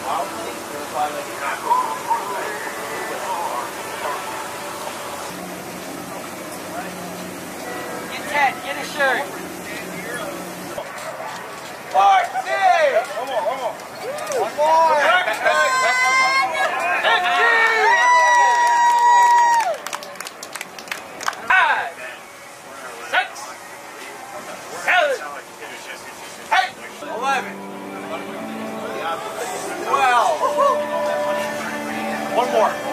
Get 10, get a shirt. 14! One more. 11. 12. One more.